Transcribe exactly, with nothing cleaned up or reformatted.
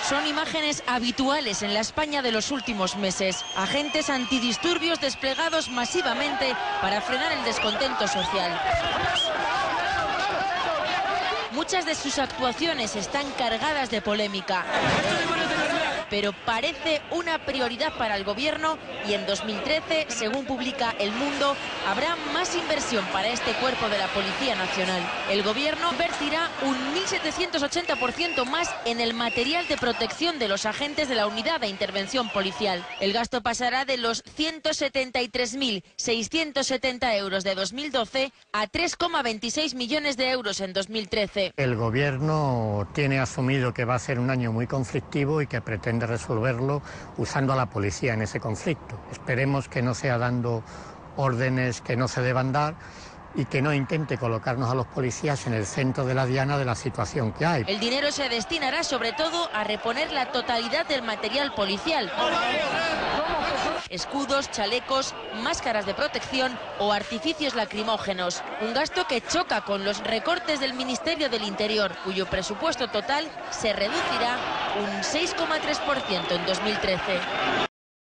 Son imágenes habituales en la España de los últimos meses. Agentes antidisturbios desplegados masivamente para frenar el descontento social. Muchas de sus actuaciones están cargadas de polémica, pero parece una prioridad para el gobierno y en dos mil trece, según publica El Mundo, habrá más inversión para este cuerpo de la Policía Nacional. El gobierno invertirá un mil setecientos ochenta por ciento más en el material de protección de los agentes de la Unidad de Intervención Policial. El gasto pasará de los ciento setenta y tres mil seiscientos setenta euros de dos mil doce a tres coma veintiséis millones de euros en dos mil trece. El gobierno tiene asumido que va a ser un año muy conflictivo y que pretende de resolverlo usando a la policía en ese conflicto. Esperemos que no sea dando órdenes que no se deban dar y que no intente colocarnos a los policías en el centro de la diana de la situación que hay. El dinero se destinará sobre todo a reponer la totalidad del material policial. Escudos, chalecos, máscaras de protección o artificios lacrimógenos. Un gasto que choca con los recortes del Ministerio del Interior, cuyo presupuesto total se reducirá un seis coma tres por ciento en dos mil trece.